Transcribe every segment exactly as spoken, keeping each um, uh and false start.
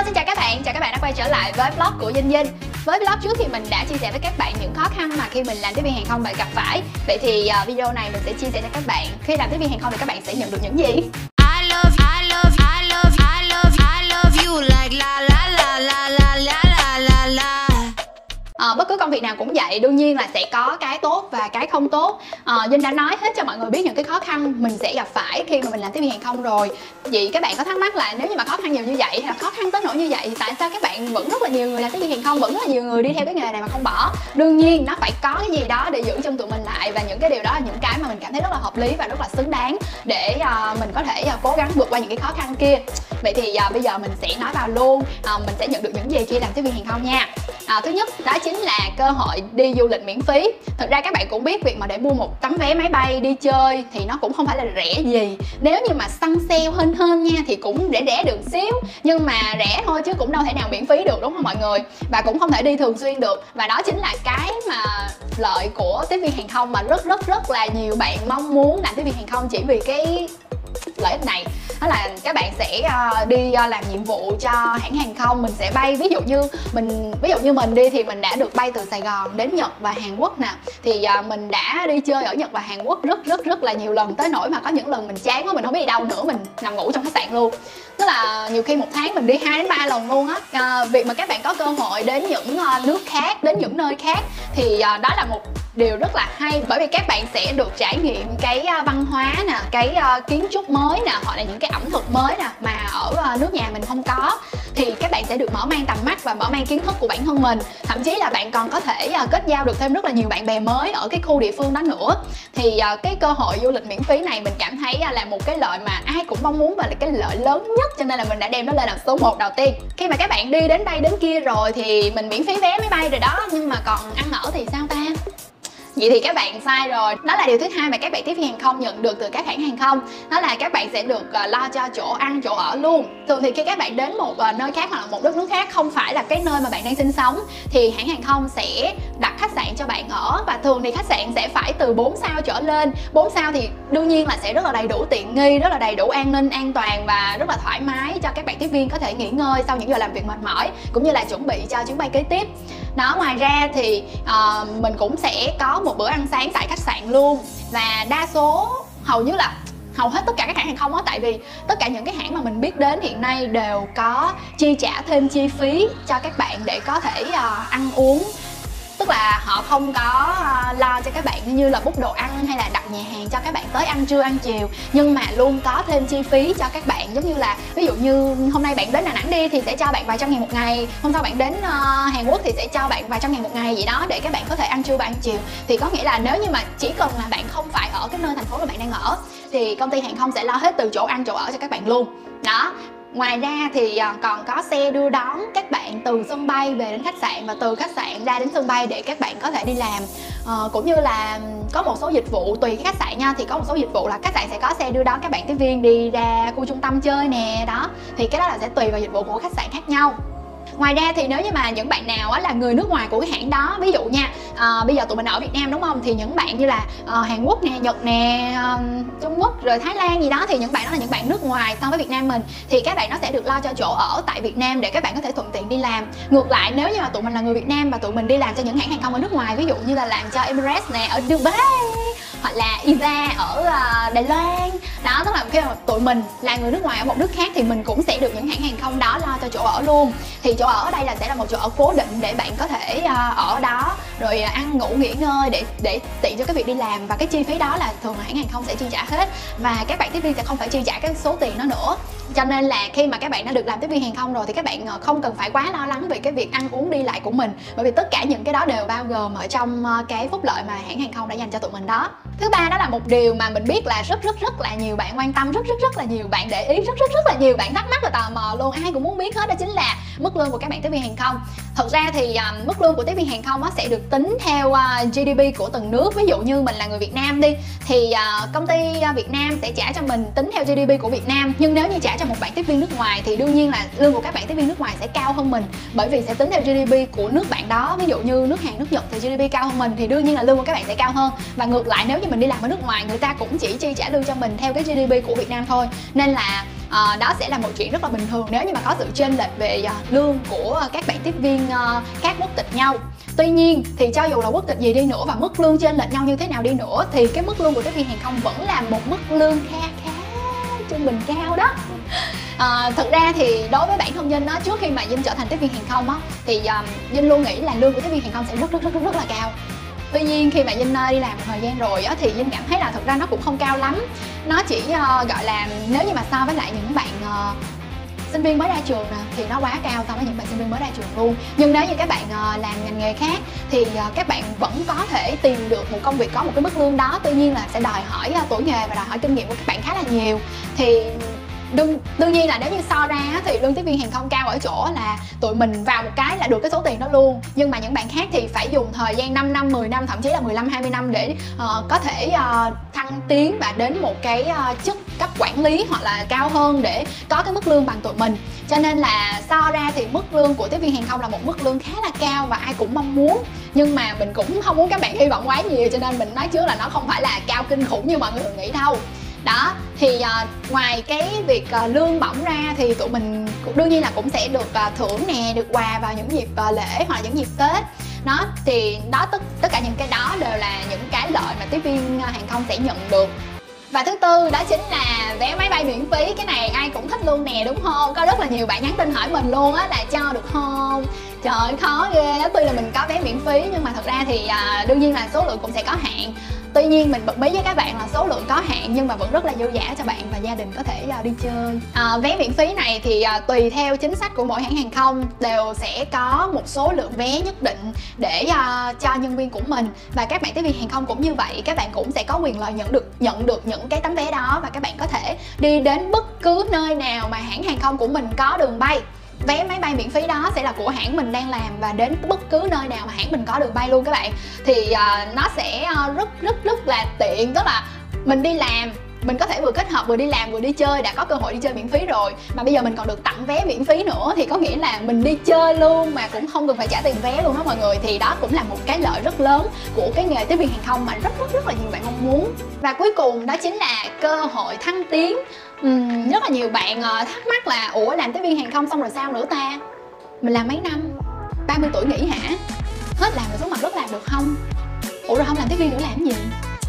Hello, xin chào các bạn, chào các bạn đã quay trở lại với vlog của Dinh Dinh. Với vlog trước thì mình đã chia sẻ với các bạn những khó khăn mà khi mình làm tiếp viên hàng không bạn gặp phải. Vậy thì uh, video này mình sẽ chia sẻ cho các bạn khi làm tiếp viên hàng không thì các bạn sẽ nhận được những gì. I love, I love, I love, I love, I love you like la la la la la la la la la. À, bất cứ công việc nào cũng vậy, đương nhiên là sẽ có cái tốt và cái không tốt. à, Dinh đã nói hết cho mọi người biết những cái khó khăn mình sẽ gặp phải khi mà mình làm tiếp viên hàng không rồi. Vậy các bạn có thắc mắc là nếu như mà khó khăn nhiều như vậy hay là khó khăn tới nỗi như vậy thì tại sao các bạn vẫn rất là nhiều người làm tiếp viên hàng không, vẫn rất là nhiều người đi theo cái nghề này mà không bỏ? Đương nhiên nó phải có cái gì đó để giữ chân tụi mình lại, và những cái điều đó là những cái mà mình cảm thấy rất là hợp lý và rất là xứng đáng để uh, mình có thể uh, cố gắng vượt qua những cái khó khăn kia. Vậy thì uh, bây giờ mình sẽ nói vào luôn, uh, mình sẽ nhận được những gì khi làm tiếp viên hàng không nha. À, thứ nhất đó chính là cơ hội đi du lịch miễn phí. Thực ra các bạn cũng biết việc mà để mua một tấm vé máy bay đi chơi thì nó cũng không phải là rẻ gì. Nếu như mà săn sale hên hên nha thì cũng rẻ rẻ được xíu, nhưng mà rẻ thôi chứ cũng đâu thể nào miễn phí được, đúng không mọi người? Và cũng không thể đi thường xuyên được. Và đó chính là cái mà lợi của tiếp viên hàng không mà rất rất rất là nhiều bạn mong muốn làm tiếp viên hàng không chỉ vì cái lợi ích này. Đó là các bạn sẽ uh, đi uh, làm nhiệm vụ cho hãng hàng không. Mình sẽ bay, ví dụ như mình ví dụ như mình đi thì mình đã được bay từ Sài Gòn đến Nhật và Hàn Quốc nè. Thì uh, mình đã đi chơi ở Nhật và Hàn Quốc rất rất rất là nhiều lần, tới nỗi mà có những lần mình chán quá, mình không biết đi đâu nữa, mình nằm ngủ trong khách sạn luôn. Tức là nhiều khi một tháng mình đi hai đến ba lần luôn á. À, việc mà các bạn có cơ hội đến những uh, nước khác, đến những nơi khác thì uh, đó là một điều rất là hay, bởi vì các bạn sẽ được trải nghiệm cái văn hóa nè, cái uh, kiến trúc mới nè, hoặc là những cái ẩm thực mới nè mà ở uh, nước nhà mình không có. Thì các bạn sẽ được mở mang tầm mắt và mở mang kiến thức của bản thân mình. Thậm chí là bạn còn có thể uh, kết giao được thêm rất là nhiều bạn bè mới ở cái khu địa phương đó nữa. Thì uh, cái cơ hội du lịch miễn phí này mình cảm thấy uh, là một cái lợi mà ai cũng mong muốn và là cái lợi lớn nhất, cho nên là mình đã đem nó lên làm số một đầu tiên. Khi mà các bạn đi đến đây đến kia rồi thì mình miễn phí vé máy bay rồi đó, nhưng mà còn ăn ở thì sao ta? Vậy thì các bạn sai rồi. Đó là điều thứ hai mà các bạn tiếp viên hàng không nhận được từ các hãng hàng không. Đó là các bạn sẽ được uh, lo cho chỗ ăn, chỗ ở luôn. Thường thì khi các bạn đến một uh, nơi khác hoặc là một đất nước khác không phải là cái nơi mà bạn đang sinh sống thì hãng hàng không sẽ đặt khách sạn cho bạn ở. Và thường thì khách sạn sẽ phải từ bốn sao trở lên. Bốn sao thì đương nhiên là sẽ rất là đầy đủ tiện nghi, rất là đầy đủ an ninh, an toàn và rất là thoải mái cho các bạn tiếp viên có thể nghỉ ngơi sau những giờ làm việc mệt mỏi, cũng như là chuẩn bị cho chuyến bay kế tiếp. Đó, ngoài ra thì uh, mình cũng sẽ có một bữa ăn sáng tại khách sạn luôn. Và đa số, hầu như là hầu hết tất cả các hãng hàng không á, tại vì tất cả những cái hãng mà mình biết đến hiện nay đều có chi trả thêm chi phí cho các bạn để có thể uh, ăn uống. Tức là họ không có uh, lo cho các bạn như là book đồ ăn hay là đặt nhà hàng cho các bạn tới ăn trưa ăn chiều, nhưng mà luôn có thêm chi phí cho các bạn. Giống như là ví dụ như hôm nay bạn đến Đà Nẵng đi thì sẽ cho bạn vài trăm ngàn một ngày, hôm sau bạn đến uh, Hàn Quốc thì sẽ cho bạn vài trăm ngàn một ngày vậy đó, để các bạn có thể ăn trưa và ăn chiều. Thì có nghĩa là nếu như mà chỉ cần là bạn không phải ở cái nơi thành phố mà bạn đang ở thì công ty hàng không sẽ lo hết từ chỗ ăn chỗ ở cho các bạn luôn. Đó. Ngoài ra thì còn có xe đưa đón các bạn từ sân bay về đến khách sạn và từ khách sạn ra đến sân bay để các bạn có thể đi làm. Ờ, cũng như là có một số dịch vụ tùy khách sạn nha, thì có một số dịch vụ là khách sạn sẽ có xe đưa đón các bạn tiếp viên đi ra khu trung tâm chơi nè. Đó, thì cái đó là sẽ tùy vào dịch vụ của khách sạn khác nhau. Ngoài ra thì nếu như mà những bạn nào á, là người nước ngoài của cái hãng đó, ví dụ nha, à, bây giờ tụi mình ở Việt Nam đúng không, thì những bạn như là à, Hàn Quốc nè, Nhật nè, à, Trung Quốc rồi Thái Lan gì đó, thì những bạn đó là những bạn nước ngoài so với Việt Nam mình, thì các bạn nó sẽ được lo cho chỗ ở tại Việt Nam để các bạn có thể thuận tiện đi làm. Ngược lại nếu như mà tụi mình là người Việt Nam và tụi mình đi làm cho những hãng hàng không ở nước ngoài, ví dụ như là làm cho Emirates nè ở Dubai hoặc là i vê a ở Đài Loan đó, tức là khi mà tụi mình là người nước ngoài ở một nước khác thì mình cũng sẽ được những hãng hàng không đó lo cho chỗ ở luôn. Thì chỗ ở ở đây là sẽ là một chỗ ở cố định để bạn có thể ở đó rồi ăn ngủ nghỉ ngơi để để tiện cho cái việc đi làm, và cái chi phí đó là thường là hãng hàng không sẽ chi trả hết, và các bạn tiếp viên sẽ không phải chi trả cái số tiền đó nữa. Cho nên là khi mà các bạn đã được làm tiếp viên hàng không rồi thì các bạn không cần phải quá lo lắng về cái việc ăn uống đi lại của mình, bởi vì tất cả những cái đó đều bao gồm ở trong cái phúc lợi mà hãng hàng không đã dành cho tụi mình đó. Thứ ba đó là một điều mà mình biết là rất rất rất là nhiều bạn quan tâm, rất rất rất là nhiều bạn để ý, rất rất rất là nhiều bạn thắc mắc và tò mò luôn, ai cũng muốn biết hết, đó chính là mức lương của các bạn tiếp viên hàng không. Thật ra thì um, mức lương của tiếp viên hàng không sẽ được tính theo uh, giê đê pê của từng nước. Ví dụ như mình là người Việt Nam đi thì uh, công ty uh, Việt Nam sẽ trả cho mình tính theo giê đê pê của Việt Nam, nhưng nếu như trả cho một bạn tiếp viên nước ngoài thì đương nhiên là lương của các bạn tiếp viên nước ngoài sẽ cao hơn mình, bởi vì sẽ tính theo giê đê pê của nước bạn đó. Ví dụ như nước Hàn, nước Nhật thì giê đê pê cao hơn mình thì đương nhiên là lương của các bạn sẽ cao hơn, và ngược lại nếu như mình đi làm ở nước ngoài người ta cũng chỉ chi trả lương cho mình theo cái giê đê pê của Việt Nam thôi. Nên là uh, đó sẽ là một chuyện rất là bình thường nếu như mà có sự chênh lệch về uh, lương của các bạn tiếp viên uh, khác quốc tịch nhau. Tuy nhiên thì cho dù là quốc tịch gì đi nữa và mức lương chênh lệch nhau như thế nào đi nữa thì cái mức lương của tiếp viên hàng không vẫn là một mức lương kha khá trung bình cao đó. À, thực ra thì đối với bản thân Vinh á, trước khi mà Vinh trở thành tiếp viên hàng không á thì um, Vinh luôn nghĩ là lương của tiếp viên hàng không sẽ rất rất rất rất là cao. Tuy nhiên khi mà Vinh đi làm một thời gian rồi á thì Vinh cảm thấy là thực ra nó cũng không cao lắm. Nó chỉ uh, gọi là nếu như mà so với lại những bạn uh, sinh viên mới ra trường nè thì nó quá cao so với những bạn sinh viên mới ra trường luôn. Nhưng nếu như các bạn uh, làm ngành nghề khác thì uh, các bạn vẫn có thể tìm được một công việc có một cái mức lương đó. Tuy nhiên là sẽ đòi hỏi uh, tuổi nghề và đòi hỏi kinh nghiệm của các bạn khá là nhiều. Thì đương, đương nhiên là nếu như so ra thì lương tiếp viên hàng không cao ở chỗ là tụi mình vào một cái là được cái số tiền đó luôn. Nhưng mà những bạn khác thì phải dùng thời gian năm năm, mười năm, thậm chí là mười lăm, hai mươi năm để uh, có thể uh, thăng tiến và đến một cái uh, chức cấp quản lý hoặc là cao hơn để có cái mức lương bằng tụi mình. Cho nên là so ra thì mức lương của tiếp viên hàng không là một mức lương khá là cao và ai cũng mong muốn. Nhưng mà mình cũng không muốn các bạn hy vọng quá nhiều, cho nên mình nói trước là nó không phải là cao kinh khủng như mọi người nghĩ đâu. Đó, thì uh, ngoài cái việc uh, lương bổng ra thì tụi mình đương nhiên là cũng sẽ được uh, thưởng nè, được quà vào những dịp uh, lễ hoặc là những dịp Tết. Đó, thì đó tất, tất cả những cái đó đều là những cái lợi mà tiếp viên uh, hàng không sẽ nhận được. Và thứ tư đó chính là vé máy bay miễn phí. Cái này ai cũng thích luôn nè, đúng không? Có rất là nhiều bạn nhắn tin hỏi mình luôn á là cho được không? Trời ơi, khó ghê á. Tuy là mình có vé miễn phí nhưng mà thật ra thì uh, đương nhiên là số lượng cũng sẽ có hạn. Tuy nhiên mình bật mí với các bạn là số lượng có hạn nhưng mà vẫn rất là dư dả cho bạn và gia đình có thể uh, đi chơi. À, vé miễn phí này thì uh, tùy theo chính sách của mỗi hãng hàng không đều sẽ có một số lượng vé nhất định để uh, cho nhân viên của mình. Và các bạn tiếp viên hàng không cũng như vậy, các bạn cũng sẽ có quyền lợi nhận được nhận được những cái tấm vé đó và các bạn có thể đi đến bất cứ nơi nào mà hãng hàng không của mình có đường bay. Vé máy bay miễn phí đó sẽ là của hãng mình đang làm và đến bất cứ nơi nào mà hãng mình có đường bay luôn các bạn. Thì uh, nó sẽ uh, rất rất rất là tiện, tức là mình đi làm mình có thể vừa kết hợp vừa đi làm vừa đi chơi, đã có cơ hội đi chơi miễn phí rồi mà bây giờ mình còn được tặng vé miễn phí nữa thì có nghĩa là mình đi chơi luôn mà cũng không cần phải trả tiền vé luôn đó mọi người. Thì đó cũng là một cái lợi rất lớn của cái nghề tiếp viên hàng không mà rất rất rất là nhiều bạn mong muốn. Và cuối cùng đó chính là cơ hội thăng tiến. Uhm, rất là nhiều bạn thắc mắc là ủa làm tiếp viên hàng không xong rồi sao nữa ta? Mình làm mấy năm? ba mươi tuổi nghỉ hả? Hết làm rồi xuống mặt đất làm được không? Ủa rồi không làm tiếp viên nữa làm gì?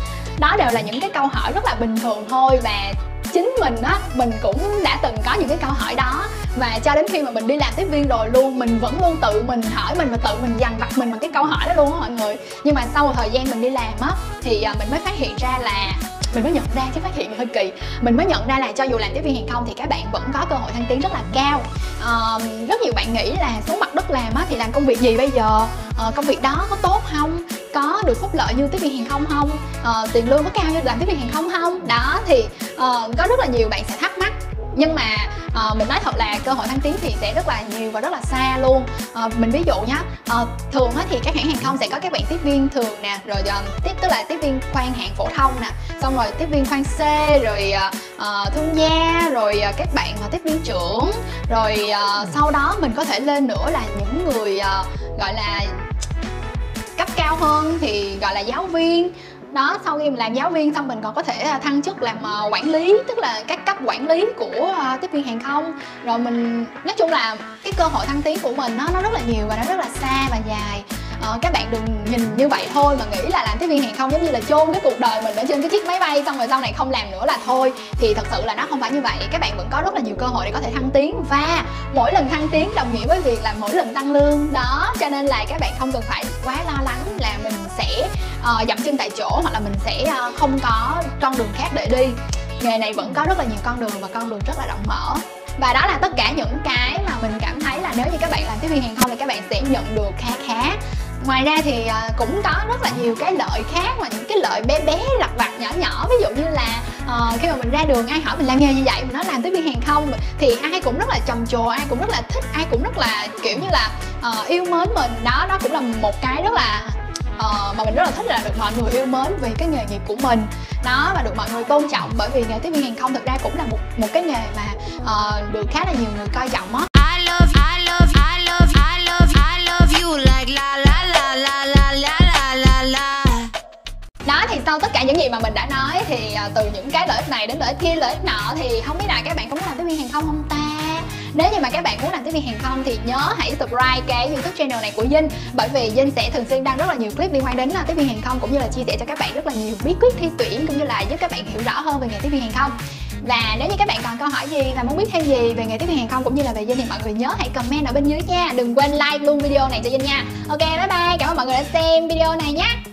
Đó đều là những cái câu hỏi rất là bình thường thôi và chính mình á, mình cũng đã từng có những cái câu hỏi đó. Và cho đến khi mà mình đi làm tiếp viên rồi luôn, mình vẫn luôn tự mình hỏi mình và tự mình dằn vặt mình bằng cái câu hỏi đó luôn á mọi người. Nhưng mà sau một thời gian mình đi làm á thì mình mới phát hiện ra là mình mới nhận ra cái phát hiện hơi kỳ mình mới nhận ra là cho dù làm tiếp viên hàng không thì các bạn vẫn có cơ hội thăng tiến rất là cao. À, rất nhiều bạn nghĩ là xuống mặt đất làm á thì làm công việc gì bây giờ, à, công việc đó có tốt không, có được phúc lợi như tiếp viên hàng không không, à, tiền lương có cao như làm tiếp viên hàng không không. Đó thì uh, có rất là nhiều bạn sẽ thắc mắc. Nhưng mà uh, mình nói thật là cơ hội thăng tiến thì sẽ rất là nhiều và rất là xa luôn. uh, Mình ví dụ nhé, uh, thường thì các hãng hàng không sẽ có các bạn tiếp viên thường nè, rồi uh, tiếp tức là tiếp viên khoang hạng phổ thông nè, xong rồi tiếp viên khoang C, rồi uh, thương gia, rồi uh, các bạn uh, tiếp viên trưởng, rồi uh, sau đó mình có thể lên nữa là những người uh, gọi là cấp cao hơn thì gọi là giáo viên. Đó, sau khi mình làm giáo viên xong mình còn có thể thăng chức làm uh, quản lý, tức là các cấp quản lý của uh, tiếp viên hàng không. Rồi mình nói chung là cái cơ hội thăng tiến của mình nó nó rất là nhiều và nó rất là xa và dài. Uh, các bạn đừng nhìn như vậy thôi mà nghĩ là làm tiếp viên hàng không giống như là chôn cái cuộc đời mình ở trên cái chiếc máy bay xong rồi sau này không làm nữa là thôi. Thì thật sự là nó không phải như vậy. Các bạn vẫn có rất là nhiều cơ hội để có thể thăng tiến và mỗi lần thăng tiến đồng nghĩa với việc là mỗi lần tăng lương đó. Cho nên là các bạn không cần phải quá lo lắng là mình sẽ uh, dậm chân tại chỗ hoặc là mình sẽ uh, không có con đường khác để đi. Nghề này vẫn có rất là nhiều con đường và con đường rất là rộng mở. Và đó là tất cả những cái mà mình cảm thấy là nếu như các bạn làm tiếp viên hàng không thì các bạn sẽ nhận được khá khá. Ngoài ra thì cũng có rất là nhiều cái lợi khác và những cái lợi bé bé lặt vặt nhỏ nhỏ. Ví dụ như là uh, khi mà mình ra đường ai hỏi mình làm nghề như vậy, mình nói làm tiếp viên hàng không thì ai cũng rất là trầm trồ, ai cũng rất là thích, ai cũng rất là kiểu như là uh, yêu mến mình. Đó, đó cũng là một cái rất là uh, mà mình rất là thích, là được mọi người yêu mến vì cái nghề nghiệp của mình. Đó, và được mọi người tôn trọng bởi vì nghề tiếp viên hàng không thực ra cũng là một một cái nghề mà uh, được khá là nhiều người coi trọng á. I love, I love, I love, I love, I love you like la la la la la la la la la. Đó thì sau tất cả những gì mà mình đã nói thì uh, từ những cái lợi ích này này đến lợi ích kia lợi ích nọ, thì không biết là các bạn có muốn làm tiếp viên hàng không không ta? Nếu như mà các bạn muốn làm tiếp viên hàng không thì nhớ hãy subscribe cái YouTube channel này của Dinh, bởi vì Dinh sẽ thường xuyên đăng rất là nhiều clip liên quan đến tiếp viên hàng không, cũng như là chia sẻ cho các bạn rất là nhiều bí quyết thi tuyển, cũng như là giúp các bạn hiểu rõ hơn về nghề tiếp viên hàng không. Và nếu như các bạn còn câu hỏi gì và muốn biết thêm gì về nghề tiếp viên hàng không cũng như là về Dinh thì mọi người nhớ hãy comment ở bên dưới nha. Đừng quên like luôn video này cho Dinh nha. Ok, bye bye, cảm ơn mọi người đã xem video này nhé.